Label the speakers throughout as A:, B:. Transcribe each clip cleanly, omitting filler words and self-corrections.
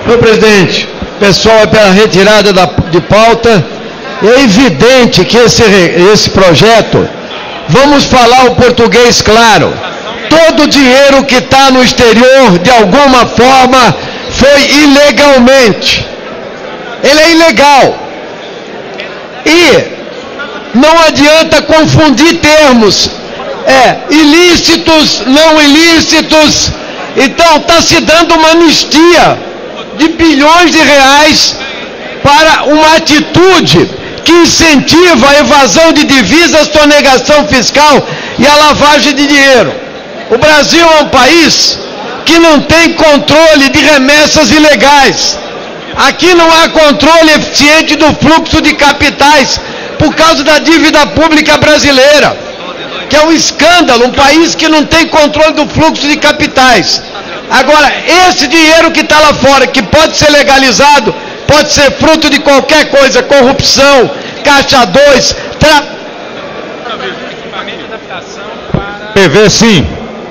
A: Senhor presidente, pessoal, é pela retirada de pauta. É evidente que esse projeto, vamos falar o português claro, todo o dinheiro que está no exterior, de alguma forma, foi ilegalmente. Ele é ilegal. E não adianta confundir termos. Ilícitos, não ilícitos. Então está se dando uma anistia de bilhões de reais para uma atitude que incentiva a evasão de divisas, sonegação fiscal e a lavagem de dinheiro. O Brasil é um país que não tem controle de remessas ilegais. Aqui não há controle eficiente do fluxo de capitais por causa da dívida pública brasileira, que é um escândalo, um país que não tem controle do fluxo de capitais. Agora, esse dinheiro que está lá fora, que pode ser legalizado, pode ser fruto de qualquer coisa, corrupção, caixa 2,
B: PV sim.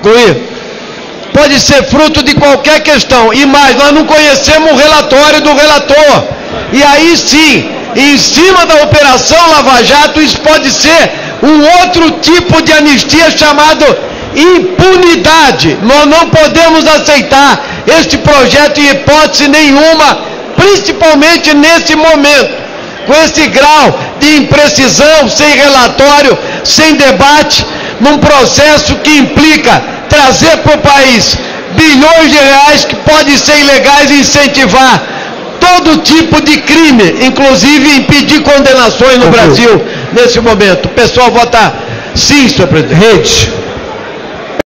A: Pode ser fruto de qualquer questão. E mais, nós não conhecemos o relatório do relator. E aí sim, em cima da Operação Lava Jato, isso pode ser um outro tipo de anistia chamado impunidade. Nós não podemos aceitar este projeto em hipótese nenhuma, principalmente nesse momento, com esse grau de imprecisão, sem relatório, sem debate, num processo que implica trazer para o país bilhões de reais que podem ser ilegais e incentivar todo tipo de crime, inclusive impedir condenações no Brasil nesse momento. O pessoal vota sim, senhor presidente.